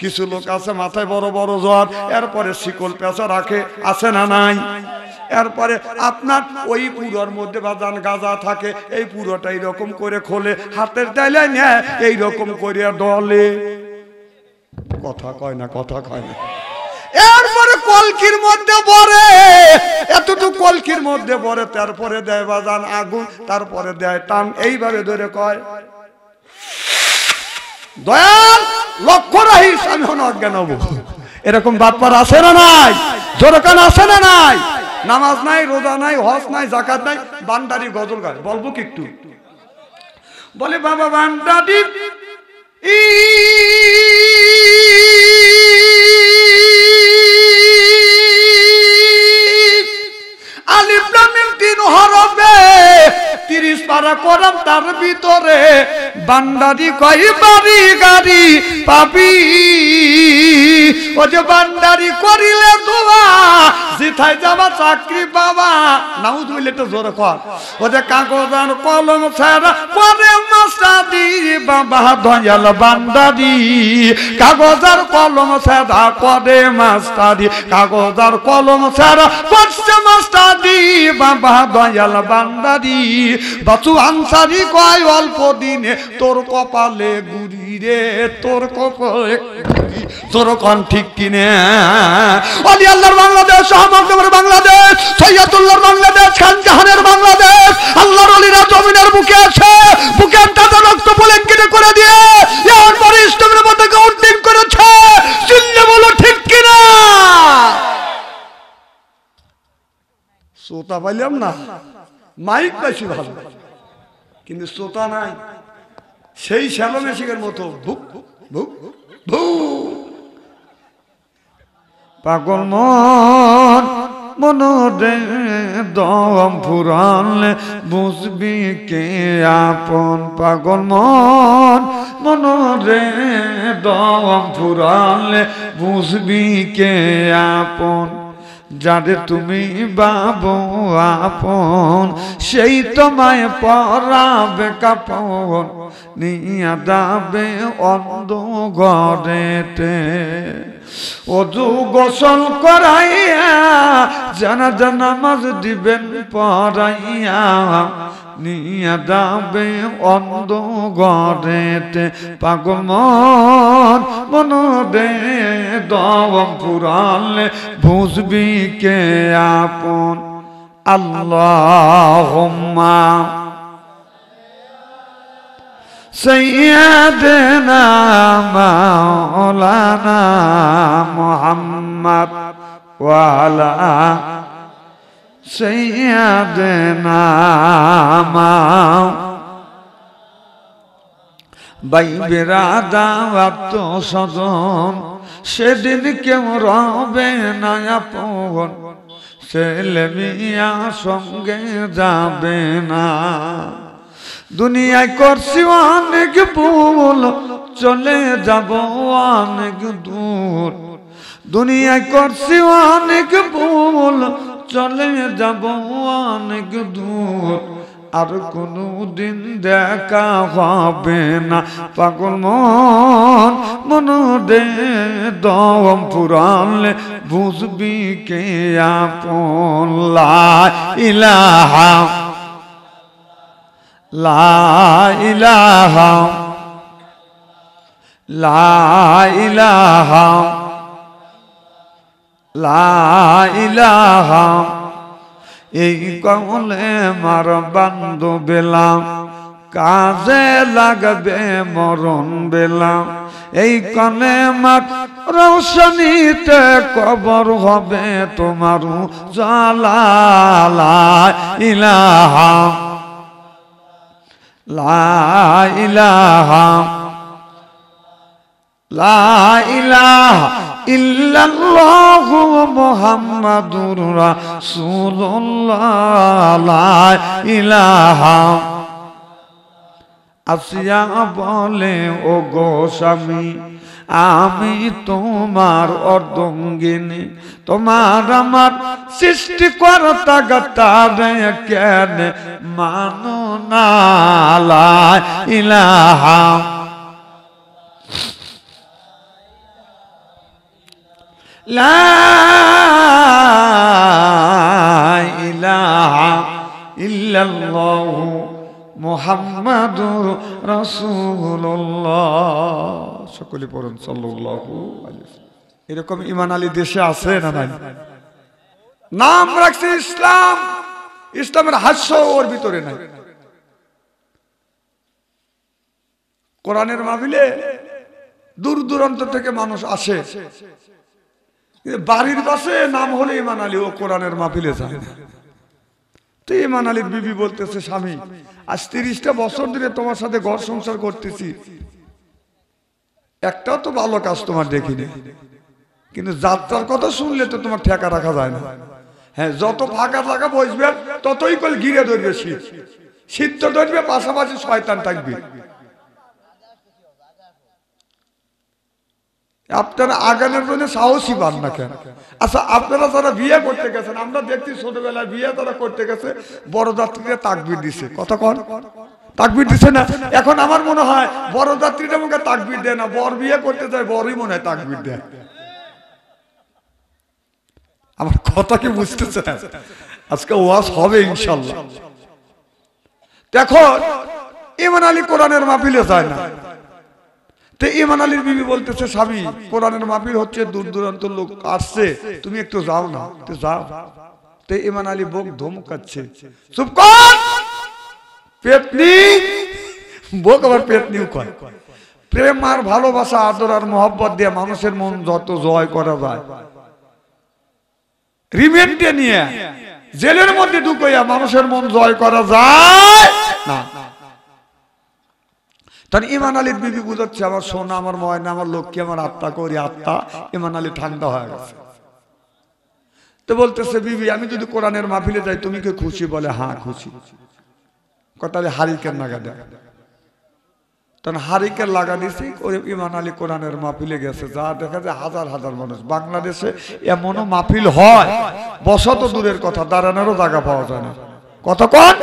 কিছু লোক আছে মাথায় বড় বড় জ্বর, এরপরে শিকল পেঁচা রাখে, আছে না নাই? এরপরে আপনার ওই পুরোর মধ্যে বাদান গাজা থাকে, এই পুরোটা এইরকম করে খোলে, হাতের ডাইলে নেয় এইরকম করে ডলে। কথা কয় না, কথা কয় না। এরপরে কলকির মধ্যে ভরে, এতটুকু কলকির মধ্যে ভরে, তারপরে দেয় বাজান আগুন, তারপরে দেয় টান, এইভাবে ধরে কয় দয়াল লক্ষ্য রাহিস, আমি হন অজ্ঞান হবো। এরকম বাটপার আছে না নাই? জোরকান আছে না নাই? নামাজ নাই, রোজা নাই, হজ নাই, যাকাত নাই, বান্দারি গজল গায়। বলবো কি একটু? বলে বাবা বান্দারি আলিফ লাম মিম 3 হরফে 30 পারা কোরআন, তার ভিতরে বান্দারি কয় বাড়ি গাড়ি পাবি। ও যে বান্দারি করিলে দোয়া, জিথায় যাবা চাকরি বাবা। নাউজুবিল্লাহ, তো জোরে কর। ও যে কাগজ আর কলম ছাড়া পরে মাস্টারি বাবা, দয়াল বান্দারি কাগজ আর কলম ছাড়া করে মাস্টারি, কাগজ আর কলম ছাড়া করছে মাস্টারি বাবা, দয়াল বান্দারি। বাচু আনসারি কয় অল্প দিনে তোর কপালে গুড়ি রে, তোর কপালে গুড়ি। তোর কোন ঠিক কিনে? অলি আল্লাহর বাংলাদেশ, আহমদনগর বাংলাদেশ, সৈয়দুল্লাহর বাংলাদেশ, খানজাহানের বাংলাদেশ। আল্লাহর ওলিরা জমিনের বুকে আছে, বুকের তাজা রক্ত পুলিঙ্গিত করে দিয়ে এরপরে ইসলামের মধ্যে উদ্দিন করেছে। চিল্লে বলো ঠিক কিনা? শ্রোতা পাইলাম না, মাইক পাইছি ভালো, কিন্তু শ্রোতা নাই। সেই শ্যালো মেশিকের মতো ভুক ভুক ভুক। পাগল মন মনরে দম ফুরালে বুঝবি কে আপন। পাগল মন মনরে দম ফুরালে বুঝবি কে আপন। যারে তুমি বাবু আপন, সেই তোমায় পরাবে কাপন, নিয়া দাবে অন্ধ ঘরেতে। অজু গোসল করাইয়া জানাজা নামাজ দিবেন পড়াইয়া, নিয়া দাবে অন্ধ ঘরেতে। পাগল মন মনরে দম ফুরালে বুঝবি কে আপন। আল্লাহুম্মা সাইয়্যিদানা মাওলানা মুহাম্মদ ওয়া আলা সাইয়্যিদানা ভাই বেরাদার আত্মস্বজন, সেদিন কেউ রবে না আপন, ছেলে মেয়ে সঙ্গে যাবে না। দুনিয়ায় করছি অনেক ভুল, চলে যাব অনেক দূর। দুনিয়ায় করছি অনেক ভুল, চলে যাব অনেক দূর। আর কোনো দিন দেখা হবে না। পাগল মন মনরে দম ফুরালে বুঝবি কে আপন। লা ইলাহা লা ইলাহা লা ইলাহা লা ইলাহা। এই কমলে মার বান্ধব বেলাম, কাজে লাগবে মরণ বেলাম। এই কলে মার রৌশনীতে কবর হবে তোমার জালা। লা ইলাহা লা ইলাহা লা ইলাহা ইল্লাল্লাহু মুহাম্মাদুর রাসূলুল্লাহ। লা ইলাহা। আসিয়া বলে ও গো স্বামী, আমি তোমার অর্ধাঙ্গিনী, তোমার আমার সৃষ্টিকর্তা গাতারে কেন মানো না। লা ইলাহা লা ইলাহা ইল্লাল্লাহু মুহাম্মাদুর রাসূলুল্লাহ। সকলে পড়ুন সাল্লাল্লাহু আলাইহি ওয়াসাল্লাম। এরকম ঈমান আলী দেশে আছে না নাই? নাম রাখছে ইসলাম, ইসলামের হাস্য ওর ভিতরে নাই। কোরআনের মাহফিলে দূর দূরান্ত থেকে মানুষ আসে, বাড়ির পাশে নাম হলে ঈমান আলী, ও কোরআনের মাহফিলে যায় না। তো ঈমান আলীর বিবি বলতেছে, স্বামী আজ 30টা বছর ধরে তোমার সাথে ঘর সংসার করতেছি, একটাও তো ভালো কাজ তোমার দেখিনি, কিন্তু যাত্রার কথা শুনলে তো তোমার ঠেকা রাখা যায় না। হ্যাঁ, যত ফাঁকা ফাঁকা বসবে ততই কল ঘিরে ধরবে শীত, শীত তো ধরবে, পাশাপাশি শয়তান থাকবে। আপনারা আগানের জন্য সাহসী পান না কেন? আচ্ছা, আপনারা যারা বিয়ে করতে গেছেন, আমরা দেখছি ছোটবেলায় বিয়ে যারা করতে গেছে বড়যাত্রীরা তাকবীর দিছে, কথা কন তাকবীর দিছে না? এখন আমার মনে হয় বড়যাত্রীরা মুখে তাকবীর দেয় না, বর বিয়ে করতে যায় বড়ই মনে হয় তাকবীর দেয়। আমার কথা কি বুঝতেছে? আজকে ওয়াজ হবে ইনশাআল্লাহ। দেখো, ঈমান আলী কোরআনের মাহফিলে যায় না। তো ঈমান আলীর বিবি বলতেছে, স্বামী কোরআনের মাহফিল হচ্ছে, দূর দূরান্ত লোক আসছে, তুমি একটু যাও না। তো যাও। তো ঈমান আলী বক ধমকাচ্ছে, চুপ কর পেতনি। বক আবার পেতনিও কয়। প্রেম আর ভালোবাসা, আদর আর মোহব্বত দিয়ে মানুষের মন যত জয় করা যায়, রিমান্ডে নিয়ে জেলের মধ্যে ঢুকাইয়া মানুষের মন জয় করা যায় না। তার ঈমান আলীর বিবি বুঝাচ্ছে, আমার সোনা, আমার ময়না, আমার লক্ষ্মী, আমার আত্মা করি আত্মা। ঈমান আলী ঠান্ডা হয়ে গেছে। তো বলতেছে, বিবি আমি যদি কোরআনের মাহফিলে যাই তুমি কি খুশি? বলে হ্যাঁ খুশি। তাহলে হারিকেন লাগা দেয়। তখন হারিকেন লাগা দিছি, ঈমান আলী কোরআনের মাহফিলে গেছে। যা দেখা যায় হাজার হাজার মানুষ। বাংলাদেশে এমনও মাহফিল হয়, বসা তো দূরের কথা, দাঁড়ানোরও জায়গা পাওয়া যায় না। কতক্ষণ?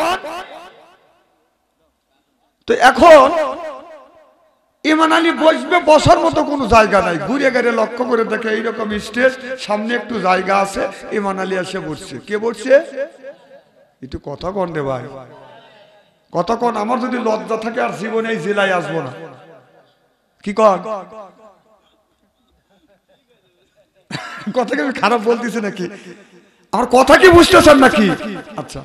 তো এখন ঈমান আলী বসবে, বসার মতো কোনো জায়গা নাই। ঘুরে গেড়ে লক্ষ্য করে দেখে এইরকম স্টেজ, সামনে একটু জায়গা আছে, ঈমান আলী এসে বসছে। কে বসছে? একটু কথা কন রে ভাই, কথা কন। আমার যদি লজ্জা থাকে আর জীবনে এই জেলায় আসবো না। কি কন? কথা কি খারাপ বলতেছে নাকি? আমার কথা কি বুঝতেছেন নাকি? আচ্ছা,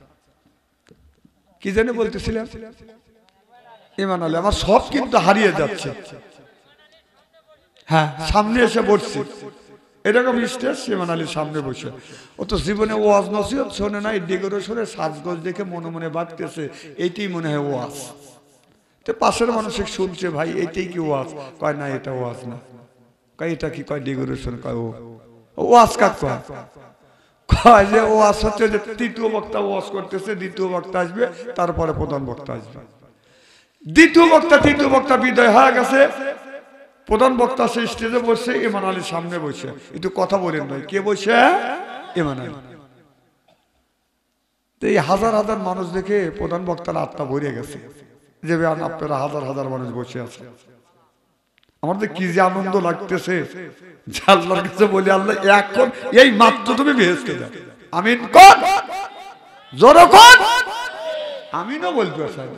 কি জানি বলতেছিলেন? ঈমান আলী আমার সব কিন্তু হারিয়ে যাচ্ছে। হ্যাঁ, সামনে এসে বসছে, এরকম স্টেজ, ঈমান আলীর সামনে বসে। ও তো জীবনে ওয়াজ নসিহত শোনে নাই, ডেকোরেশনের সাজগোজ দেখে মনে মনে ভাবতেছে এইটাই মনে হয় ওয়াজ। তো পাশের মানুষ শুনছে, ভাই এইটাই কি ওয়াজ? কয় না, এটা ওয়াজ না। কয় এটা কি? কয় ডেকোরেশন। কয় ও ওয়াজ কাক কয়? কয় যে ওয়াজ হচ্ছে যে তৃতীয় বক্তা ওয়াজ করতেছে, দ্বিতীয় বক্তা আসবে, তারপরে প্রধান বক্তা আসবে। দ্বিতীয় বক্তা তৃতীয় বক্তা বিদায় হয়ে গেছে, প্রধান বক্তা সেই স্টেজে বসে, ঈমান আলীর সামনে বসে। একটু কথা বলেন ভাই, কে বসে? ঈমান আলী। তো এই হাজার হাজার মানুষ দেখে প্রধান বক্তার আত্মা ভরে গেছে, যে আপনারা হাজার হাজার মানুষ বসে আছে। আমাদের কি যে আনন্দ লাগতেছে, আল্লাহর কাছে বলি, আল্লাহ এখন এই মাত্র তুমি বেহেশতে যাও। আমিন কর, জোরে কর আমিনও বলতে চাই।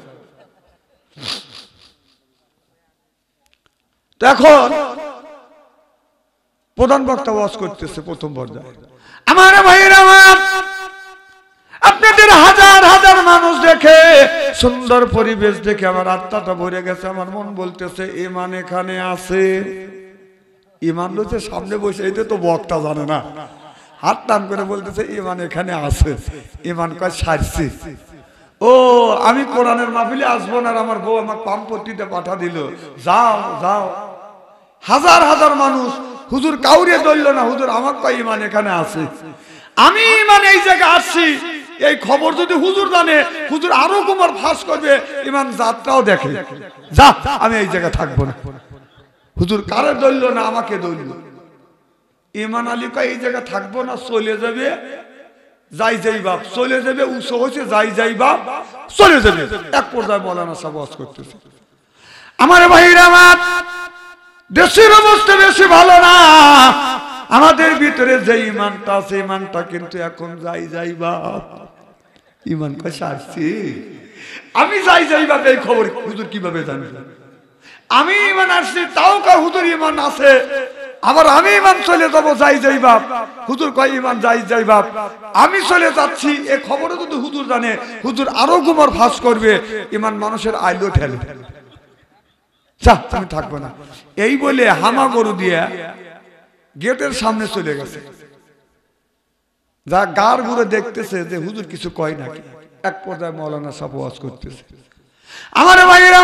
এখন প্রধান বক্তা ওয়াজ করতেছে প্রথম পর্যায়ে। আমার ভাইয়েরা, আমার আপনাদের হাজার হাজার মানুষ দেখে, সুন্দর পরিবেশ দেখে আমার আত্মাটা ভরে গেছে। আমার মন বলতেছে ঈমান এখানে আছে। ঈমান লোকে সামনে বসে, এইটা তো বক্তা জানে না, হাত টান করে বলতেছে ঈমান এখানে আছে। ঈমান কয় সারছি। ও আমি কোরআনের মাহফিলে আসবো না, আমার বউ আমার পাম্পট্টিতে পাঠা দিল, যাও যাও। হাজার হাজার মানুষ, হুজুর কাউরে ধরল না, হুজুর আমার কয় ঈমান এখানে আছে। আমি ঈমান এই জায়গায় আসছি, এই খবর যদি হুজুর জানে, হুজুর আরো কুমার ফাঁস করবে, ঈমান যাত্রাও দেখে। যা, আমি এই জায়গায় থাকবো না। হুজুর কারে ধরল না, আমাকে ধরল। ঈমান আলী কয় এই জায়গায় থাকবো না, চলে যাবে। যাই যাই বাপ চলে যাবে, উৎস হয়েছে যাই যাই বাপ চলে যাবে। এক পর্যায়ে মৌলানা সাহেব ওয়াজ করতেছে। আমার ভাইরা, আমার দেশের অবস্থা বেশি ভালো না, আমাদের ভিতরে যে ইমানটা আছে ইমানটা কিন্তু এখন যাই বাপ ইমান কয় সারছি আমি যাই বাপ এই খবর হুজুর কিভাবে জানি আমি ইমান আসছি তাও কয় হুজুর ইমান আছে আবার আমি ইমান চলে যাবো যাই বাপ হুজুর কয় ইমান যাই বাপ আমি চলে যাচ্ছি এই খবরও যদি হুজুর জানে হুজুর আরো গুমর ফাঁস করবে ইমান মানুষের আইলো ঠেলে যা আমি থাকবো না এই বলে হামা গরু দিয়ে গেটের সামনে চলে গেছে যা গার ঘুরে দেখতেছে যে হুজুর কিছু কয় নাকি এক পর্যায়ে মাওলানা সাহেব ওয়াজ করতেছে আমার ভাইয়ের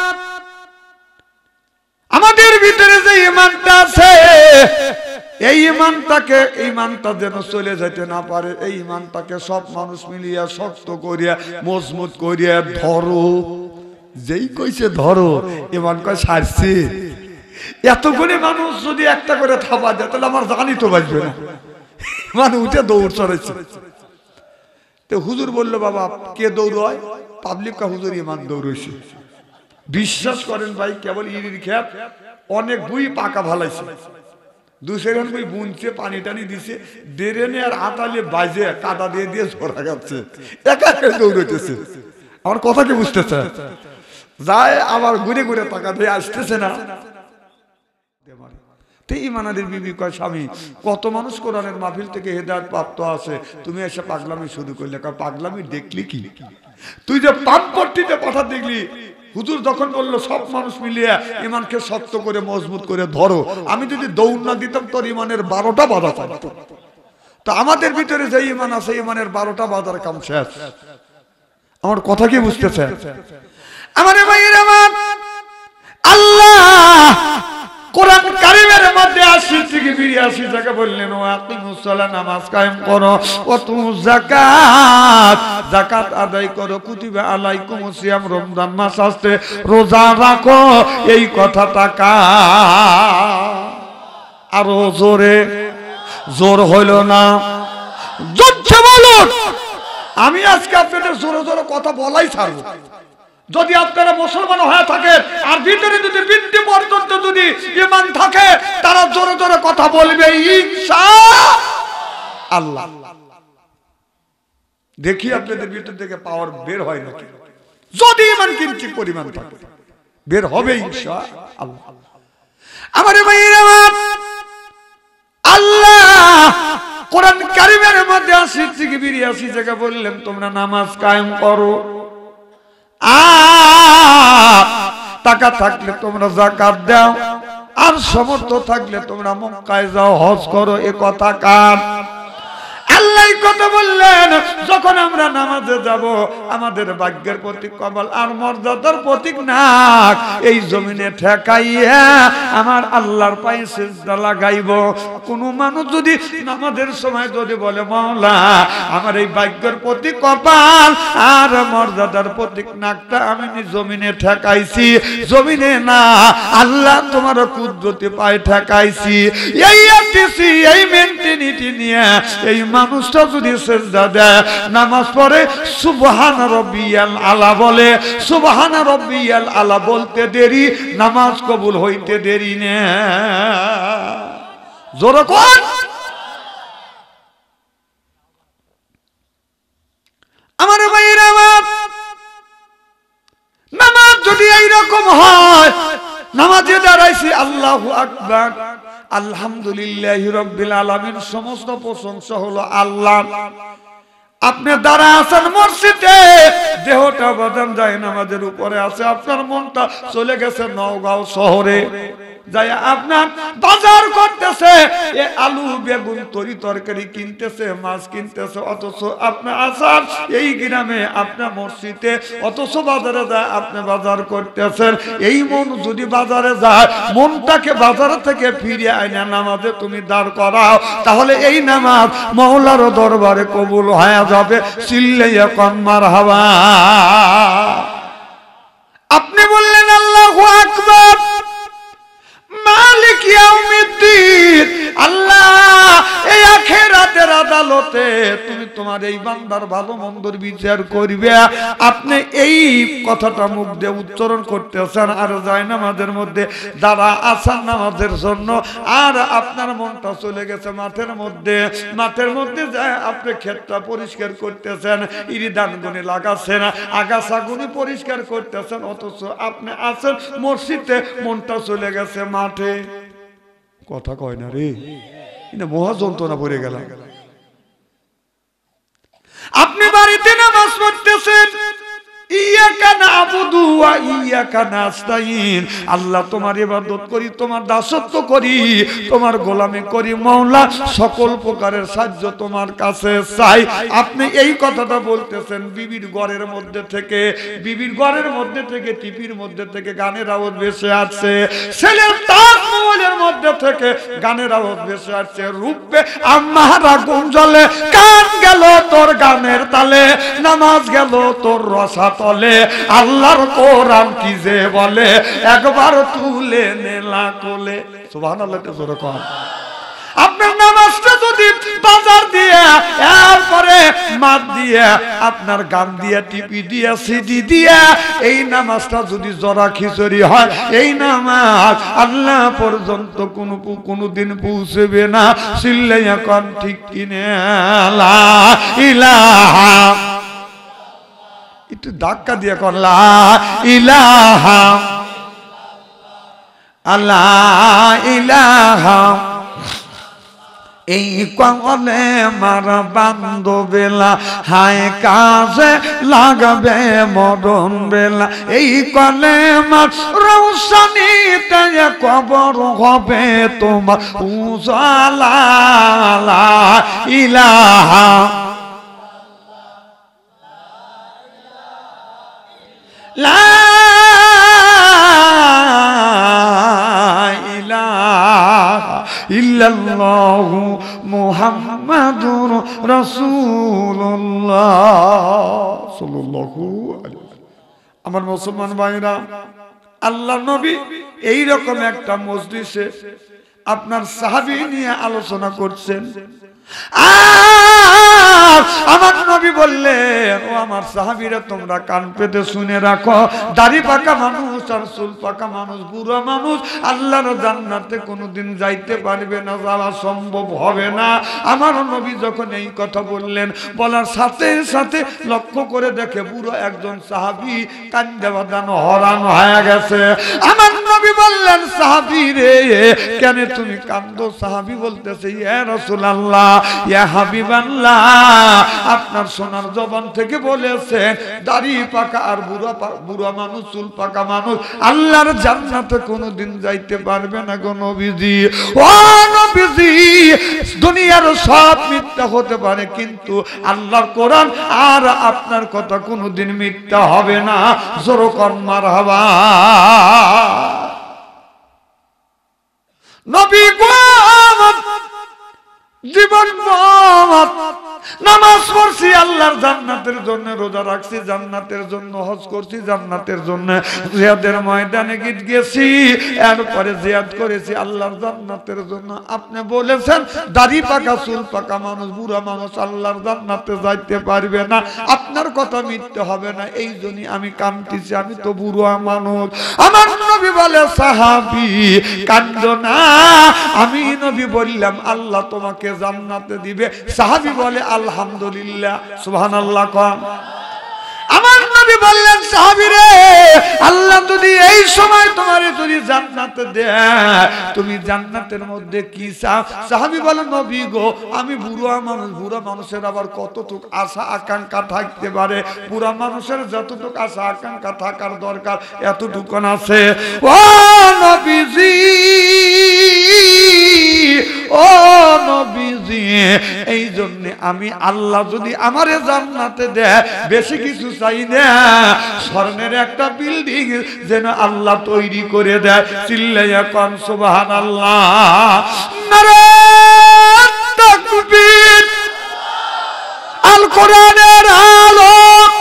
আমাদের ভিতরে যে ইমানটা আছে এই ইমানটা যেন চলে যেতে না পারে এই ইমানটাকে সব মানুষ মিলিয়া শক্ত করিয়া মজবুত করিয়া ধরো যেই কইছে ধরো ইমান কয় সারছি এতগুলি মানুষ যদি একটা করে থাপা দেয় তাহলে আমার জানি তো বাঁচবে না মানে উঠে দৌড় চড়েছে তো হুজুর বললো বাবা কে দৌড়ায় পাবলিক কা হুজুর ইমান দৌড়েছে বিশ্বাস করেন ভাই কেবল ইরির খেত অনেক বুই পাকা ভালাইছে দুসেরেন বই বুনছে পানি টানি দিছে ডেরেনে আর আতালে বাজে কাদা দিয়ে ঝরা যাচ্ছে একা দৌড়েছে আমার কথা কি বুঝতেছে যায় আবার ঘুরে টাকা দিয়ে আসতেছে না ইমানাদের বিবি কয় স্বামী কত মানুষ কোরআনের মাহফিল থেকে হেদায়েত প্রাপ্ত আছে তুমি এসে পাগলামি শুরু করলে পাগলামি দেখলি কি তুই যে পাম্পট্টিতে পাঠা দেখলি হুজুর যখন বললো সব মানুষ মিলিয়ে ইমানকে শক্ত করে মজবুত করে ধরো আমি যদি দৌড় না দিতাম তোর ইমানের 12টা বাধা থাকতো তো আমাদের ভিতরে যে ইমান আছে ইমানের 12টা বাধার কাম শেষ আমার কথা কি বুঝতেছে আমার ভাইয়ের আমার আল্লাহ কোরআন কারীমের মধ্যে 80 থেকে 82 জায়গা বললেন ওয়া আকিমুস সালাত নামাজ কায়েম করো ওয়া তুমুজ যাকাত আদায় করো কুতিবা আলাইকুমুস সিয়াম রমজান মাস আসছে রোজা রাখো এই কথাটা আরো জোর হইল না জোরছে বলুন আমি আজকে আপনাদের জোরে কথা বলাই ছাড়বো যদি আপনারা মুসলমান হয়ে থাকে আর ভিতরে যদি বিন্দু পর্যন্ত যদি ঈমান থাকে তারা জোরে কথা বলবে ইনশাআল্লাহ দেখি আপনাদের ভিতর থেকে পাওয়ার বের হয় নাকি যদি ঈমান কিঞ্চিত পরিমাণ থাকে বের হবে ইনশাআল্লাহ আমার ভাইরা আল্লাহ কোরআন কারীমের মধ্যে 80 থেকে 82 জায়গা বললেন তোমরা নামাজ কায়েম করো টাকা থাকলে তোমরা যাকাত দাও আর সামর্থ্য থাকলে তোমরা মক্কায় যাও হজ করো এ কথা কার আল্লাহ কথা বললেন যখন আমরা নামাজে যাব আমাদের ভাগ্যের প্রতীক কবল আর মর্যাদার প্রতীক নাক এই জমিনে ঠেকাইয়া আমার আল্লাহর পায়ে সিজদা লাগাইব কোন মানুষ যদি নামাজের সময় যদি বলে মাওলা আমার এই ভাগ্যের প্রতীক কপাল আর মর্যাদার প্রতীক নাকটা আমি জমিনে ঠেকাইছি জমিনে না আল্লাহ তোমার কুদরতে পায়ে ঠেকাইছি এই মেন্টালিটি নিয়ে এই মানুষটা যদি সিজদা দেয় নামাজ পড়ে সুবহান রাব্বিয়াল আলা বলে সুবহান রাব্বিয়াল আলা বলতে দেরি নামাজ কবুল হইতে দেরি না জোরে কোন আমার ভাইরা আমার নামাজ যদি এই রকম হয় নামাজে দাঁড়াইছি আল্লাহু আকবার আলহামদুলিল্লাহি রাব্বিল আলামিন সমস্ত প্রশংসা হলো আল্লাহ আপনি দাঁড়া আছেন মসজিদে দেহটা বাদান যায় নামাজের উপরে আছে আপনার মনটা চলে গেছে নওগাঁও শহরে যাই আপনার বাজার করতেছে এ আলু বেগুন তরি তরকারি কিনতেছে মাছ কিনতেছে অথচ আপনি আসার এই গ্রামে আপনার মসজিদে অথচ বাজারে যায় আপনি বাজার করতেছেন এই মন যদি বাজারে যায় মনটাকে বাজার থেকে ফিরিয়ে আইনা নামাজে তুমি দাঁড় করাও তাহলে এই নামাজ মাওলার দরবারে কবুল হয়ে যাবে চিল্লাইয়া কোন মারহাবা আপনি বললেন আল্লাহু আকবার মালিক ইয়াউমিদ্দিন আল্লাহ এই আখিরাতের আদালতে তুমি তোমার এই বান্দার ভালো মন্দর বিচার করবে। আপনি এই কথাটা মুখ দিয়ে উচ্চারণ করতেছেন আর যায় নামাজের মধ্যে যারা আছেন নামাজের জন্য, আর আপনার মনটা চলে গেছে মাঠের মধ্যে যায় আপনি ক্ষেতটা পরিষ্কার করতেছেন, ইরি ধানগুনি লাগাচ্ছেন, আগাছাগুনি পরিষ্কার করতেছেন, অথচ আপনি আছেন মসজিদে, মনটা চলে গেছে মাঠে। কথা কয় না রে, মহা যন্ত্রণা পড়ে গেল। আপনি বাড়িতে নামাজ পড়তেছেন, ইয়াকা নাবুদু ওয়া ইয়াকা নাস্তাইন, আল্লাহ তোমার ইবাদত করি, তোমার দাসত্ব করি, তোমার গোলামি করি মাওলা, সকল প্রকারের সাহায্য তোমার কাছে চাই। আপনি এই কথাটা বলতেছেন, বিবির ঘরের মধ্যে থেকে টিভির মধ্যে থেকে গানের আওয়াজ ভেসে আসছে, ছেলের তাজমহলের মধ্যে থেকে গানের আওয়াজ ভেসে আসছে, রূপে আমারা গুঞ্জলে, কান গেল তোর গানের তালে, নামাজ গেল তোর রসা তলে, আল্লাহর কোরআন কি যে বলে, একবার তুলে নেলা কোলে। সুবহানাল্লাহ তে জোরে কর। আপনার নামাজটা যদি বাজার দিয়ে, এরপরে মাঠ দিয়ে, আপনার গান দিয়ে, টিপি দিয়ে, সিডি দিয়ে, এই নামাজটা যদি জরা খিচুড়ি হয়, এই নামাজ আল্লাহ পর্যন্ত কোনদিন পৌঁছবে না। চিল্লাইয়া কোন ঠিক কিনে লা ইলাহা, একটু ধাক্কা দিয়ে করলা ইলাহা আল্লাহ ইলাহা, এই কলে মার বান্ধবেলা, হায় কাজে লাগবে মরণ বেলা, এই কলে মার রৌশনীতে কবর হবে তোমার উজালা ইলাহা লা ইলাহা ইল্লাল্লাহু মুহাম্মাদুর রাসূলুল্লাহ সাল্লাল্লাহু আলাইহি ওয়াসাল্লাম। আমার মুসলমান ভাইরা, আল্লাহর নবী এই রকম একটা মজলিসে আপনার সাহাবী নিয়ে আলোচনা করছেন, আমার নবী বললেন, ও আমার সাহাবীরা তোমরা কান পেতে শুনে রাখো, দাড়ি পাকা মানুষ আর চুল পাকা মানুষ, বুড়া মানুষ আল্লাহর জান্নাতে কোনোদিন যাইতে পারবে না, যাওয়া সম্ভব হবে না। আমার নবী যখন এই কথা বললেন, বলার সাথে সাথে লক্ষ্য করে দেখে বুড়ো একজন সাহাবী কান্দে বাঁধানো হরান হয়ে গেছে। আমার নবী বললেন, সাহাবী রে কেন তুমি কান্দো? সাহাবী বলতেছে, ইয়া রাসূলুল্লাহ, ইয়া হাবিবাল্লাহ, আপনার সোনার জবান থেকে বলেছেন দাড়ি পাকা আর বুড়া মানুষ, চুল পাকা মানুষ আল্লাহর জান্নাতে কোনোদিন যাইতে পারবে না গো নবীজি। ও নবীজি, দুনিয়ার সব মিথ্যা হতে পারে, কিন্তু আল্লাহর কোরআন আর আপনার কথা কোনোদিন মিথ্যা হবে না। জোরে কর মারহাবা। নবী গো জীবন নামাজ পড়ছি আল্লাহর জান্নাতের জন্য, রোজা রাখছি জান্নাতের জন্য, হজ করছি জান্নাতের জন্য, জিহাদের ময়দানে গেছি, এরপরে জিহাদ করেছি আল্লাহর জান্নাতের জন্য। আপনি বলেছেন দাড়ি পাকা চুল পাকা মানুষ, বুড়া মানুষ আল্লাহর জান্নাতে যাইতে পারবে না, আপনার কথা মিথ্যে হবে না, এই জন্যই আমি কাঁদতেছি, আমি তো বুড়া মানুষ। আমার নবী বলে, সাহাবী কাঁদো না, আমি নবী বললাম আল্লাহ তোমাকে জান্নাতে দিবে। সাহাবী বলে আলহামদুলিল্লাহ, সুবহানাল্লাহ কোন। আমার নবী বললেন, সাহাবী রে আল্লাহ যদি এই সময় তোমারে যদি জান্নাতে দেয়, তুমি জান্নাতের মধ্যে কি চাও? সাহাবী বলে, নবী গো আমি বুড়া মানুষ, বুড়া মানুষের আবার কতটুকু আশা আকাঙ্ক্ষা থাকতে পারে, বুড়া মানুষের যতটুকু আশা আকাঙ্ক্ষা থাকার দরকার এতটুকু আছে। ও নবীজি, ও নবীজি, এই জন্য আমি আল্লাহ যদি আমারে জান্নাতে দেয় বেশি কিছু চাই না, স্বর্ণের একটা বিল্ডিং যেন আল্লাহ তৈরি করে দেয়। চিল্লাইয়া কোন সুবহানাল্লাহ, নারে তাকবীর, আল কোরআনের আলো,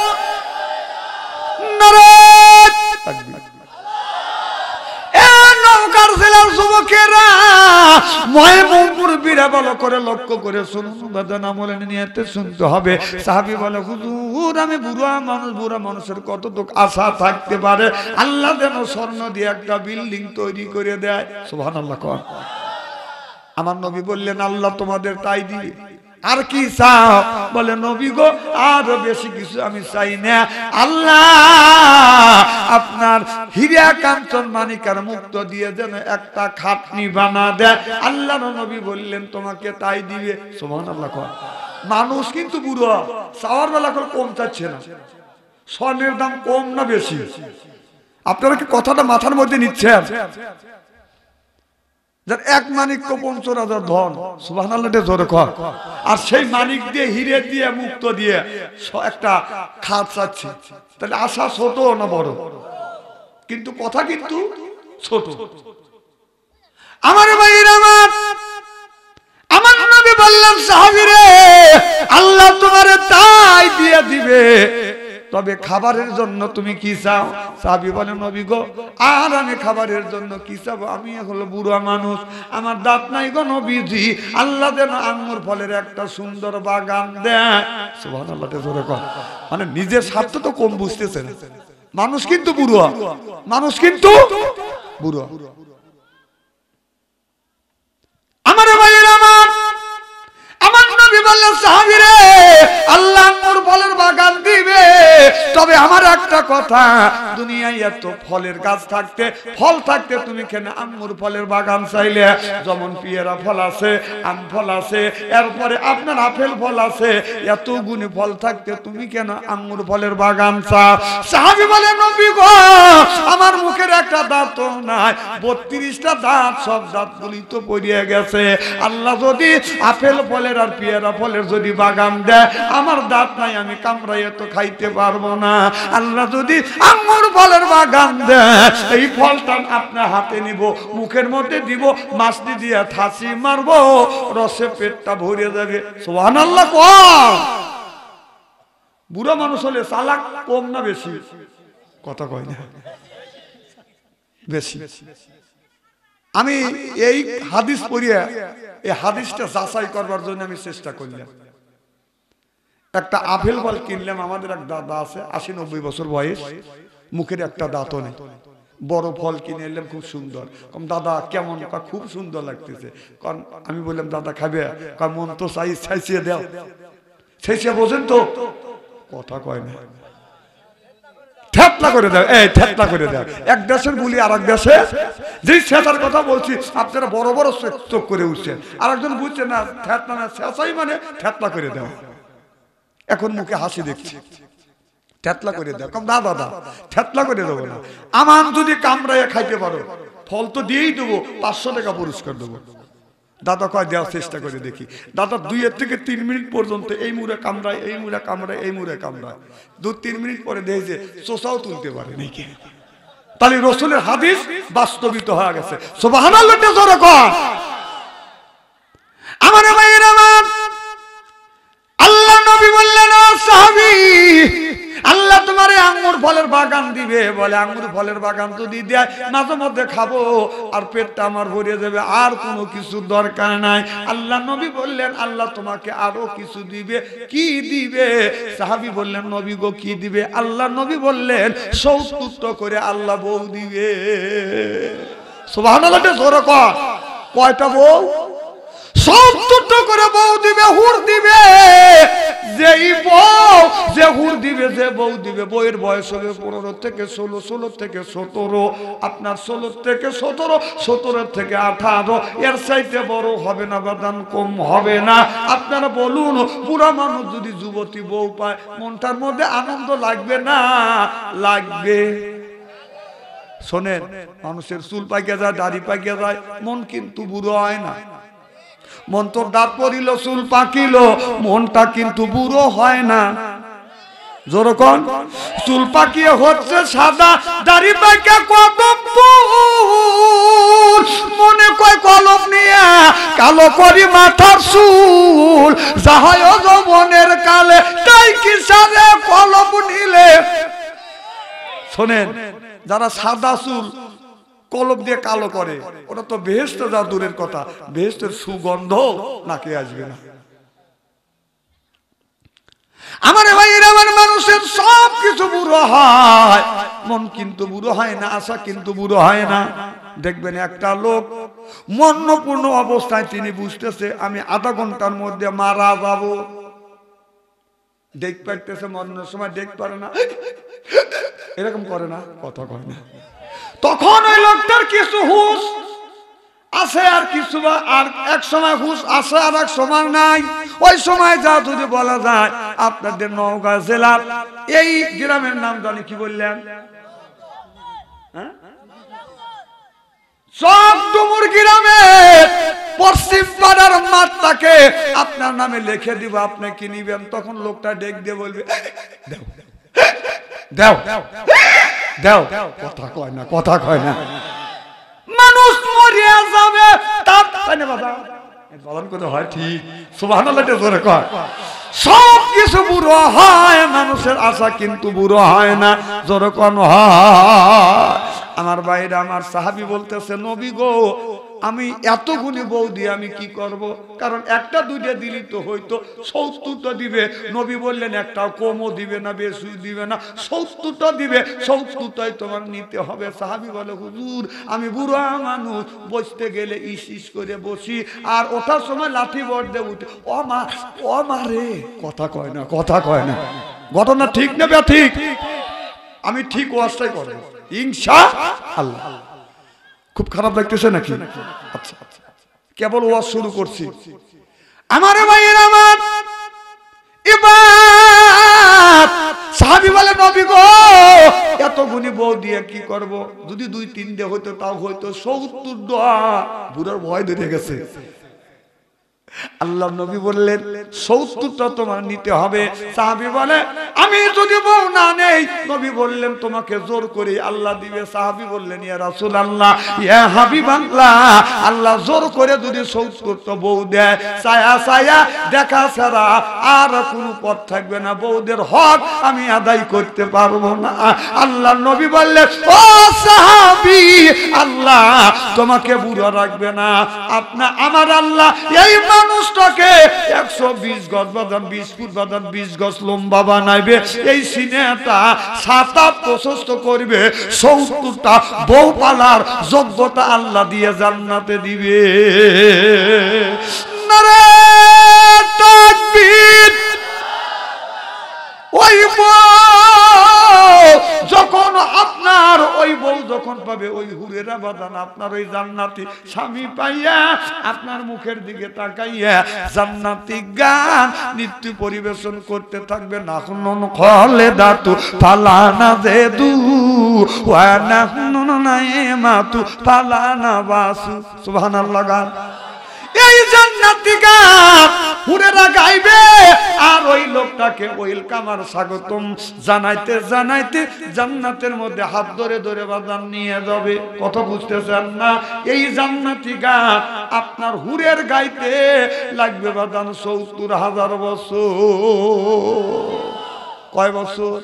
নারে তাকবীর। এ নওগাঁর জেলার যুবকেরা, ময়মনপুর মুরব্বীরা ভালো করে লক্ষ্য করে শুনুন, বাজান আমলের নিয়তে শুনতে হবে। সাহাবী বলে, হুজুর আমি বুড়া মানুষের কতটুকু আশা থাকতে পারে, আল্লাহ যেন স্বর্ণ দিয়ে একটা বিল্ডিং তৈরি করে দেয়। সুবহানাল্লাহ। কোন আমার নবী বললেন, আল্লাহ তোমাদের তাই দিবে। আর কি চাও? বলে, নবী গো আরো বেশি কিছু আমি চাই না, আল্লাহ আপনার হীরা কাঞ্চন মানিকার মুক্ত দিয়ে যেন একটা খাটনি বানা দেয়। আল্লাহর নবী বললেন, তোমাকে তাই দিবে। সুবহানাল্লাহ। মানুষ কিন্তু বুড়ো, চাওয়ার বেলা করে কম চাচ্ছে না। স্বর্ণের দাম কম না বেশি? আপনারা কি কথাটা মাথার মধ্যে নিচ্ছেন? এক মানিক 75,000 ধন। সুবহানাল্লাহ জোরে কর। আর সেই মানিক দিয়ে হিরে দিয়ে মুক্ত দিয়ে একটা খাট চাচ্ছে, তাহলে আশা ছোট না বড়? কিন্তু কথা কিন্তু ছোট। আমার ভাইরা, আমার নবী বললেন, সাহাবীরে আল্লাহ তোমারে তাই দিয়ে দিবে, তবে খাবারের জন্য তুমি কি চাও? সাহাবী বলে, নবী গো আর আমি খাবারের জন্য কি চাবো? আমি হলো বুড়া মানুষ, আমার দাঁত নাই গো নবীজি, আল্লাহ যেন আঙ্গুর ফলের একটা সুন্দর বাগান দেয়। সুবহানাল্লাহ জোরে কর। মানে নিজের স্বার্থ তো কম বুঝতেছে না। মানুষ কিন্তু বুড়া, মানুষ কিন্তু বুড়া। আমার ভাইয়েরা, আমার নবী বললেন, সাহাবীরে আল্লাহ আঙ্গুর ফলের বাগান দিবে, তবে আমার একটা কথা, দুনিয়ায় এত ফলের গাছ থাকতে, ফল থাকতে তুমি কেন আঙ্গুর ফলের বাগান চাইলে? যেমন পেয়ারা ফল আছে, আম ফল আছে, এরপরে আপনার আপেল ফল আছে, এত গুণে ফল থাকতে তুমি কেন আঙ্গুর ফলের বাগান চাও? সাহাবী বলে, নবী গো আমার মুখের একটা দাঁত নাই, 32টা দাঁত, সব দাঁতগুলি তো পড়িয়ে গেছে। আল্লাহ যদি আপেল ফলের আর পেয়ারা ফলের যদি বাগান দেয়, আমার দাঁত নাই, আমি কামড়াইয়া তো খাইতে পারবো না। আল্লাহ যদি আঙ্গুর ফলের বাগান দেয়, এই ফলটা আপনার হাতে নিব, মুখের মধ্যে দিব, মাছটি দিয়ে থাসি মারবো, রসে পেটটা ভরে যাবে। সুবহানাল্লাহ। কম বুড়া মানুষ হলে চালাক কম না বেশি? কথা কয় না, বেশি। আমি এই হাদিস পড়িয়া এই হাদিসটা যাচাই করবার জন্য আমি চেষ্টা করলাম। একটা আপেল ফল কিনলাম, আমাদের এক দাদা আছে 80-90 বছর বয়স, মুখের একটা দাঁতও নেই। বড় ফল কিনে এলাম, খুব সুন্দর। কম দাদা কেমন? খুব সুন্দর লাগতেছে। কারণ আমি বললাম, দাদা খাবে? মন তো চাই, চাইছিয়ে দাও। চাইছিয়ে বোঝেন তো? কথা কয় না, থেতলা করে দাও, এই থেতলা করে দাও। এক দেশের বলি আর এক দেশে, যেই শেষার কথা বলছি আপনারা বড় বড় চোখ করে উঠছেন, আর একজন বুঝছেন না, থেতলা না, শেষাই মানে থেতলা করে দাও। এখন মুখে হাসি দেখছি, থেতলা করে দাও। কম না দাদা, থেতলা করে দেবো না। আমান যদি কামড়াইয়া খাইতে পারো, ফল তো দিয়েই দেবো, 500 টাকা পুরস্কার দেবো। দাদা কয়, দেওয়ার চেষ্টা করে দেখি। দাদা 2 থেকে 3 মিনিট পর্যন্ত এই মুড়ে কামড়ায়, এই মুড়ে কামড়ায়, এই মুড়ে কামড়ায়। 2-3 মিনিট পরে দেখে যে চোষাও তুলতে পারে নাকি। তাহলে রাসূলের হাদিস বাস্তবিত হয়ে গেছে। সুবহানাল্লাহ জোরে কর। আমার ভাইয়েরা, আল্লাহ নবী বললেন, ও সাহাবী আল্লাহ তোমারে আঙ্গুর ফলের বাগান দিবে। বলে, আঙ্গুর ফলের বাগান যদি দেয়, মাঝে মধ্যে খাবো আর পেটটা আমার ভরে যাবে, আর কোনো কিছু দরকার নাই। আল্লাহ নবী বললেন, আল্লাহ তোমাকে আরো কিছু দিবে। কি দিবে? সাহাবী বললেন, নবী গো কি দিবে? আল্লাহ নবী বললেন, 70টা করে আল্লাহ বউ দিবে। সুবহানাল্লাহ জোরে কর। কয়টা বউ? 70টা করে বউ দিবে, হুর দিবে। যেই বউ যে হুর দিবে, যে বউ দিবে, বউয়ের বয়স হবে 15 থেকে 16, 16 থেকে 17, আপনার 16 থেকে 17, 17 থেকে 18। এর চাইতে বড় হবে না বাদান, কম হবে না। আপনারা বলুন, বুড়া মানুষ যদি যুবতী বউ পায়, মনটার মধ্যে আনন্দ লাগবে না? লাগবে। শোনেন, মানুষের চুল পাইকে যায়, দাড়ি পাইকে যায়, মন কিন্তু বুড়ো হয় না। মন তো দাঁত পড়িল, চুল পাকিল, মনটা কিন্তু বুড়ো হয় না। যেরকম চুল পাকিয়ে হচ্ছে সাদা, দাড়ি পাইকে কদম ফুল, মনে কয় কলম নিয়ে কালো করি মাথার চুল, যাহায় যৌবনের কালে তাই কি সাজে কলম নিলে। শোনেন, যারা সাদা চুল কলম দিয়ে কালো করে, ওটা তো বেহেশতে যা দূরের কথা, বেহেশতের সুগন্ধ নাকে আসবে না। আমার ভাইয়ের, আমার মানুষের সব কিছু বুড়ো হয়, মন কিন্তু বুড়ো হয় না, আশা কিন্তু বুড়ো হয় না। দেখবেন একটা লোক মন্নপূর্ণ অবস্থায় তিনি বুঝতেছে আমি আধা ঘন্টার মধ্যে মারা যাব, দেখ পাইতেছে, মরণের সময় দেখ পারে না, এরকম করে না, কথা কয় না। তখন ওই লোকটার কিছু হুঁশ আছে আর কিছু, আর এক সময় হুঁশ আছে আর এক সময় নাই। ওই সময় যা যদি বলা যায়, আপনাদের নওগাঁ জেলার এই গ্রামের নাম জানি কি বললেন, চকডুমুর গ্রামে পশ্চিম পাড়ার মাঠটাকে আপনার নামে লিখে দিব, আপনি কি নিবেন? তখন লোকটা ডেক দিয়ে বলবে দাও দাও দাও, কথা কয় না, কথা কয় না। মানুষ মরিয়া যাবে, তার পালন করতে হয় ঠিক, সুবহানাল্লাহ জোরে কয়। সব কিছু বুড়ো হয়, মানুষের আশা কিন্তু বুড়ো হয় না, জোরে কোন হয়। আমার বাইরে আমার সাহাবী বলতেছে, নবী গো, আমি এত গুণী বউ দিয়ে আমি কি করব? কারণ একটা দুইটা দিলি তো হয়তো 70টা দিবে। নবী বললেন একটাও কমও দিবে না, বেশি দিবে না, 70টা দিবে, 70টাই তোমার নিতে হবে। সাহাবী বলে, হুজুর আমি বুড়া মানুষ, বসতে গেলে ইস ইস করে বসি, আর ওঠার সময় লাঠি বর্দে উঠে, ও মা, ও মা রে, কথা কয় না, কথা কয় না। ঘটনা ঠিক নেবে ঠিক, আমি ঠিক ওয়াজটাই করব ইনশাআল্লাহ। খুব খারাপ লাগতেছে নাকি? আচ্ছা, কেবল ওয়াজ শুরু করছি। আমার ভাইয়ের, আমার এবার সাহাবী বলে, নবী গো, এত গুণী বউ দিয়ে কি করব? যদি 2-3 হইতো তাও হয়তো, 70টা বুড়ার ভয় ধরে গেছে। আল্লাহ নবী বললেন 70টা তোমার নিতে হবে। সাহাবী বলে, আমি যদি বউ না নেই, নবী বললেন তোমাকে জোর করে আল্লাহ দিবে। সাহাবী বললেন, ইয়া রাসূলুল্লাহ, ইয়া হাবিবাল্লাহ, আল্লাহ জোর করে যদি 70টা বউ দেয়, ছায়া ছায়া দেখা ছাড়া আর কোনো পথ থাকবে না, বউদের হক আমি আদায় করতে পারবো না। আল্লাহ নবী বললেন, ও সাহাবী, আল্লাহ তোমাকে বুড়ো রাখবে না। আমার আল্লাহ এই মানুষটাকে 120 গজ বাদান, 20 ফুট বাদান, 20 গজ লম্বা বানাইবে, এই সিনেটা 7 প্রশস্ত করবে, 70টা বউ পালার যোগ্যতা আল্লাহ দিয়ে জান্নাতে দিবে। নারে তাকবীর। ওই যখন আপনার ওই বউ যখন পাবে, ওই হুরেরা বাদান আপনার ওই জান্নাতি স্বামী পাইয়া আপনার মুখের দিকে তাকাইয়া জান্নাতি গান নৃত্য পরিবেশন করতে থাকবে। নাহনুন খালিদাতু ফালানা যেদু ওয়া নাহনুন নাইমাতু ফালানা বাসু। সুবহানাল্লাহ। গান এই জান্নাতি গান হুরেরা গাইবে, আর ওই লোকটাকে ওয়েলকাম আর স্বাগতম জানাইতে জানাইতে জান্নাতের মধ্যে হাত ধরে ধরে বাদান নিয়ে যাবে। কথা বুঝতেছেন না? এই জান্নাতি গান আপনার হুরের গাইতে লাগবে বাদান 70,000 বছর। কয় বছর?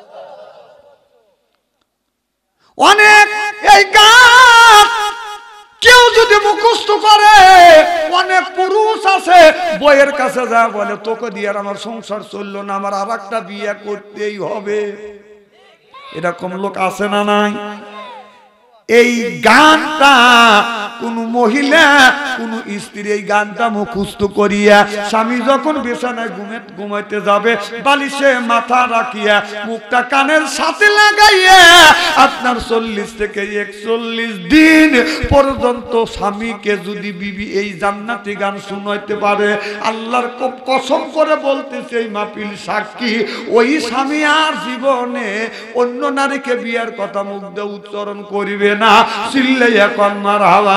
অনেক। এই গান কেউ যদি মুখস্থ করে, অনেক পুরুষ আছে বইয়ের কাছে যা বলে, তোকে দিয়ে আমার সংসার চললো না, আমার আর একটা বিয়ে করতেই হবে। এরকম লোক আছে না নাই? এই গানটা কোন মহিলা, কোন স্ত্রী এই গানটা মুখস্থ করিয়া স্বামী যখন বিছানায় ঘুমাইতে যাবে, বালিশে মাথা রাখিয়া মুখটা কানের সাথে লাগাইয়া আপনার 40 থেকে 41 দিন পর্যন্ত স্বামীকে যদি বিবি এই জান্নাতি গান শুনাইতে পারে, আল্লাহর কসম করে বলতেছে, এই মাহফিল সাক্ষী, ওই স্বামী আর জীবনে অন্য নারীকে বিয়ার কথা মুখ দিয়ে উচ্চারণ করিবে না। চিল্লাইয়া কোন মারহাবা।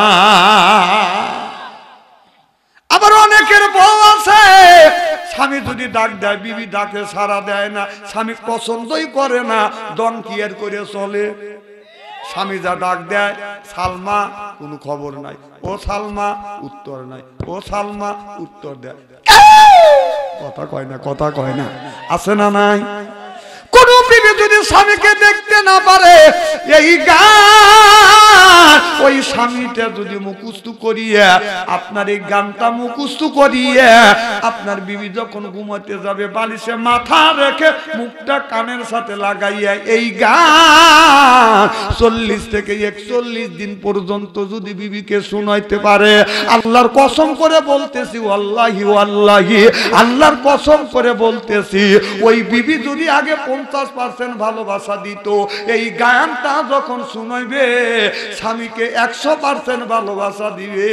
আবার অনেকের বউ আছে, স্বামী যদি ডাক দেয়, বিবি ডাকে সাড়া দেয় না, স্বামী পছন্দই করে না, ডন কেয়ার করে চলে। স্বামী যা ডাক দেয়, সালমা, কোনো খবর নাই, ও সালমা, উত্তর নাই, ও সালমা, উত্তর দেয়। কথা কয় না, কথা কয় না, আছে না নাই? কোন বিবি যদি স্বামীকে দেখতে না পারে এই গান ওই স্বামীটা যদি মুখস্থ করিয়ে আপনার এই গানটা মুখস্থ করিয়ে আপনার বিবি যখন ঘুমাতে যাবে বালিশে মাথা রেখে মুখটা কানের সাথে লাগাইয়া এই গান 40 থেকে 41 দিন পর্যন্ত যদি বিবিকে শোনাইতে পারে আল্লাহর কসম করে বলতেছি ওয়াল্লাহি ওয়াল্লাহি আল্লাহর কসম করে বলতেছি ওই বিবি যদি আগে 50% ভালোবাসা দিত এই গানটা যখন শুনাইবে স্বামীকে 100% ভালোবাসা দিবে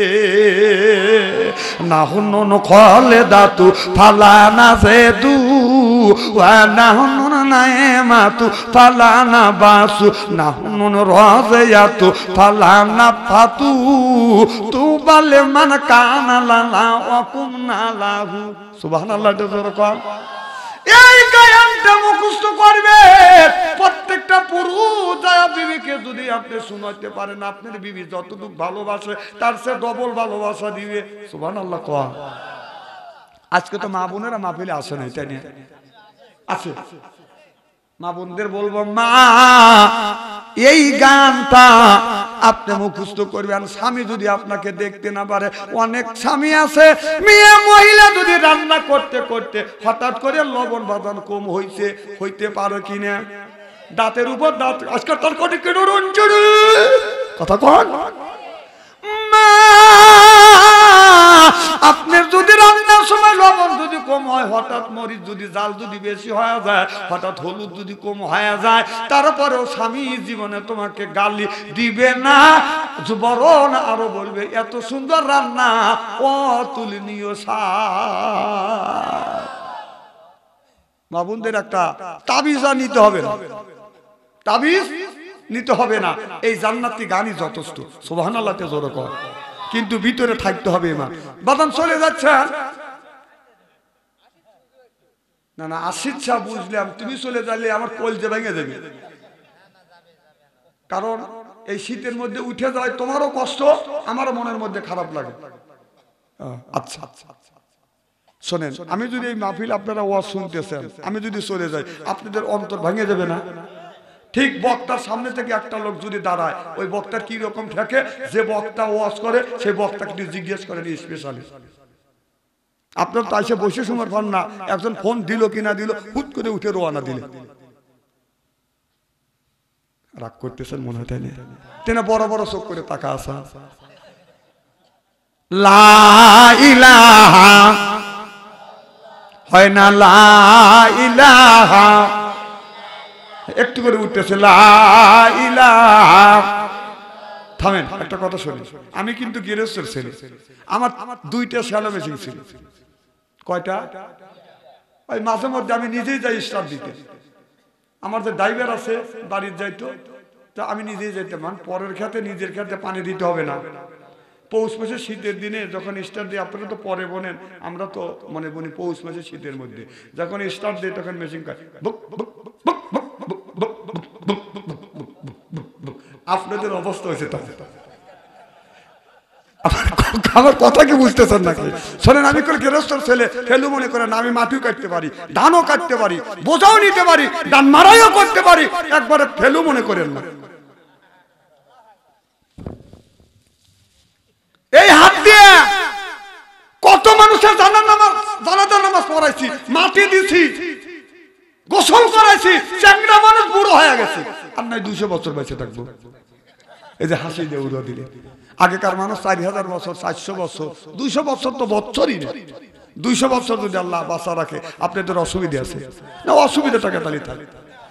না হুনুন খলে দাতু ফালানা সেদু ওয়া না হুনুন নাইমাতু ফালানা বাসু না হুনুন রাজিয়াতু ফালানা ফাতু তু বালে মান কানা লালা ওয়া কুমনা লাহু সুবহানাল্লাহ জোরকার এই গায়নটা মুখস্থ করবে প্রত্যেকটা পুরুষ দয়া বিবিকে যদি আপনি শোনাতে পারেন আপনার বিবি যতটুকু ভালোবাসে তার চেয়ে ডবল ভালোবাসা দিবে সুবহানাল্লাহ কোয়া আজকে তো মা বোনেরা মাহফিলে আসে না তাই না আছে মা বোনদের বলবো মা এই গানটা আপনি মুখস্থ করবেন স্বামী যদি আপনাকে দেখতে না পারে অনেক স্বামী আছে মেয়ে মহিলা যদি রান্না করতে করতে হঠাৎ করে লবণ বাদান কম হইতে পারে কিনা দাঁতের উপর দাঁত আজকাল তার কোটি কথা কন মা আপনার যদি রান্নার সময় লবণ যদি কম হয় হঠাৎ মরিচ যদি জাল যদি বেশি হয়ে যায় হঠাৎ হলুদ যদি কম হয়ে যায় তারপরেও স্বামী জীবনে তোমাকে গালি দিবে না বরং আরো বলবে এত সুন্দর রান্না অতুলনীয় স্বাদ মা বোনদের একটা তাবিজ নিতে হবে না তাবিজ নিতে হবে না এই জান্নাতি গানই যথেষ্ট সুবহানাল্লাহ তে জোরে কর কিন্তু ভিতরে থাকতে হবে মা বাদাম চলে যাচ্ছে না না আশিচ্ছা বুঝলাম তুমি চলে যালে আমার কলজে ভেঙে যাবে কারণ এই শীতের মধ্যে উঠে যায় তোমারও কষ্ট আমারও মনের মধ্যে খারাপ লাগে আচ্ছা আচ্ছা শোনেন আমি যদি এই মাহফিল আপনারা ওয়াজ শুনতেছেন আমি যদি চলে যাই আপনাদের অন্তর ভেঙে যাবে না ঠিক বক্তার সামনে থেকে একটা লোক যদি দাঁড়ায় ওই বক্তার কি রকম থাকে যে বক্তা ওয়াজ করে সেই বক্তা কিন্তু জিজ্ঞেস করেন স্পেশালি আপনার তো এসে বসে সময় পান না একজন ফোন দিল কিনা দিল হুট করে উঠে রওনা দিলে রাগ করতেছেন মনে হয় তাই না তেনা বড় বড় চোখ করে তাকা আসা লা ইলাহা হয় না লা ইলাহা একটু করে উঠতেছে লা ইলাহা থামেন একটা কথা শুনি আমি কিন্তু গৃহস্থের ছেলে আমার দুইটা শ্যালো মেশিন ছিল কয়টা ওই মাঝে মধ্যে আমি নিজেই যাই স্টার্ট দিতে আমার যে ড্রাইভার আছে বাড়ির যাইতো তা আমি নিজেই যাইতে মান পরের খেতে নিজের খেতে পানি দিতে হবে না পৌষ মাসে শীতের দিনে যখন স্টার্ট দিই আপনারা তো পরে বলেন আমরা তো মনে বলি পৌষ মাসে শীতের মধ্যে যখন স্টার্ট দিই তখন মেশিন করে আপনাদের অবস্থা হয়েছে তাহলে আমার কথা কি বুঝতেছেন নাকি শোনেন আমি কোন গৃহস্থর ছেলে ফেলু মনে করেন আমি মাটিও কাটতে পারি ধানও কাটতে পারি বোঝাও নিতে পারি ধান মারাইও করতে পারি একবারে ফেলু মনে করেন না এই হাত দিয়ে কত মানুষের জানাজার নামাজ পড়াইছি মাটি দিছি গোসল করাইছি চ্যাংড়া মানুষ বুড়ো হয়ে গেছে আর নাই 200 বছর বেঁচে থাকবো এই যে হাসি দিয়ে উড়া দিলে আগেকার মানুষ 4000 বছর 400 বছর 200 বছর তো বছরই না 200 বছর যদি আল্লাহ বাঁচা রাখে আপনাদের অসুবিধা আছে না অসুবিধাটাকে তালি থাকে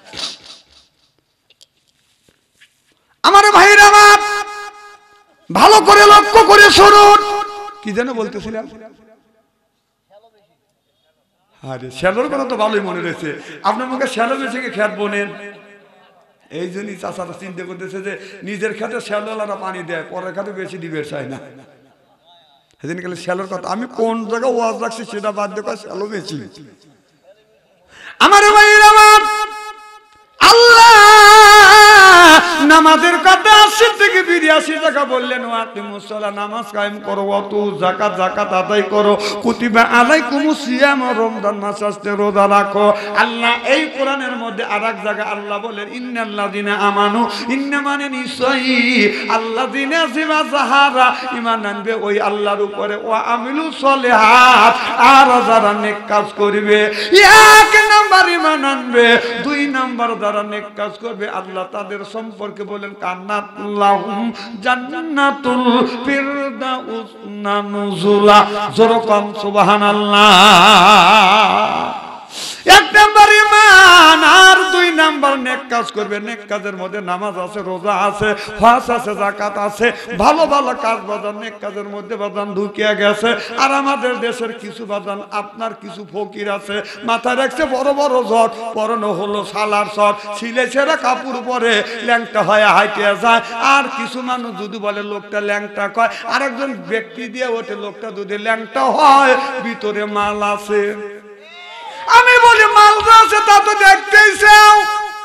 আমার ভাইরা আমার ভালো করে লক্ষ্য করে শুনুন কি যেন বলতেছিলাম আরে শ্যালোর কথা তো ভালোই মনে রয়েছে আপনার মুখে শ্যালো বেশিকে খ্যাত বোনেন এই জন্যই চাষারা চিন্তা করতেছে যে নিজের খাতে শ্যালোলারা পানি দেয় পরের খাতে বেশি দিবে চায় না সেদিন গেলে শ্যালোর কথা আমি কোন জায়গায় ওয়াজ রাখছি সেটা বাদ দিয়ে শ্যালো বেশি আমার ভাইয়ের আমার আল্লাহ নামাজের কথা 80 থেকে 82 টাকা বললেন ওয়াকিমুস সালাহ নামাজ কায়েম করো ওয়াতু যাকাত আদায় করো কুতিবা আলাইকুমুস সিয়াম রমজান মাস আসছে রোজা রাখো আল্লাহ এই কোরআনের মধ্যে আরেক জায়গা আল্লাহ বলেন ইন্নাল্লাযিনা আমানু ইন্না মানে নিশ্চয়ই আল্লাযিনা যাহারা ঈমান আনবে ওই আল্লাহর উপরে ওয়া আমিলু সলিহাত আর যারা নেক কাজ করবে এক নাম্বার ঈমান আনবে দুই নাম্বার যারা নেক কাজ করবে আল্লাহ তাদের সম্পর্কে বলেন কান্নাতুল্লাহুম জান্নাতুল ফিরদাউস নুজুলা জোরকম সুবহানাল্লাহ এক নাম্বার ঈমান আর দুই নাম্বার নেক কাজ করবে নেক কাজের মধ্যে নামাজ আছে রোজা আছে হজ আছে যাকাত আছে ভালো ভালো কাজ বাজান নেক কাজের মধ্যে বাজান ঢুকিয়া গেছে আর আমাদের দেশের কিছু বাজান আপনার কিছু ফকির আছে মাথায় রাখছে বড় বড় জট পরনো হলো সালার শট ছিলে ছেড়ে কাপড় পরে ল্যাংটা হয়ে হাইটে যায় আর কিছু মানুষ যদি বলে লোকটা ল্যাংটা কয় আরেকজন ব্যক্তি দিয়ে ওঠে লোকটা যদি ল্যাংটা হয় ভিতরে মাল আছে আমি বলি মাল আছে তা তো দেখতেই চাও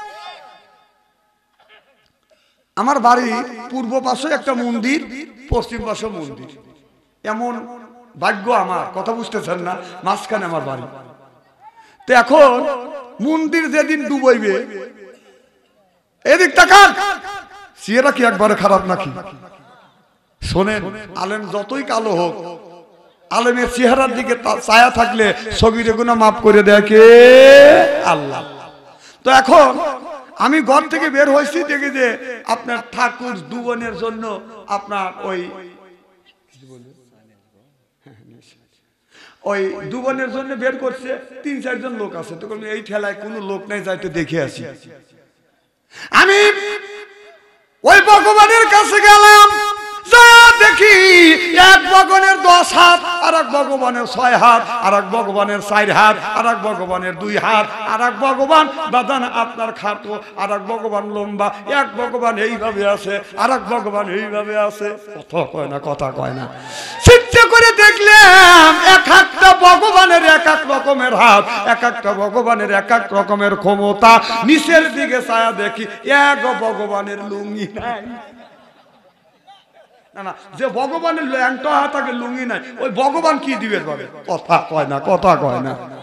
আমার বাড়ি পূর্ব পাশে একটা মন্দির পশ্চিম পাশে মন্দির এমন ভাগ্য আমার কথা বুঝতেছেন না মাঝখানে আমার বাড়ি তো এখন মন্দির যেদিন ডুবাইবে এদিক তাকান সিয়েরা কি একবারে খারাপ নাকি শোনেন আলেম যতই কালো হোক আলেমের চেহারার দিকে ছায়া থাকলে সগীরে গুনাহ মাফ করে দেয় কে আল্লাহ তো এখন আমি ঘর থেকে বের হয়েছি দেখি যে আপনার ঠাকুর দুবনের জন্য আপনার ওই দুবনের জন্য বের করছে 3-4 জন লোক আছে তো এই ঠেলায় কোনো লোক নাই যাইতে দেখে আসি আমি ওই ভগবানের কাছে গেলাম দেখি এক ভগবানের 10 হাত আর এক ভগবানের 6 হাত আর এক ভগবানের 4 হাত আর এক ভগবানের 2 হাত আর এক ভগবান বাদান আপনার খাটো আর এক ভগবান লম্বা এক ভগবান এইভাবে আছে আর এক ভগবান এইভাবে আছে কথা কয় না চিন্তা করে দেখলাম এক একটা ভগবানের এক এক রকমের হাত এক একটা ভগবানের এক এক রকমের ক্ষমতা নিচের দিকে ছায়া দেখি এক ভগবানের লুঙ্গি নাই না যে ভগবানের ল্যাংটা হাতাকে লুঙ্গি নাই ওই ভগবান কি দিবে কথা কয় না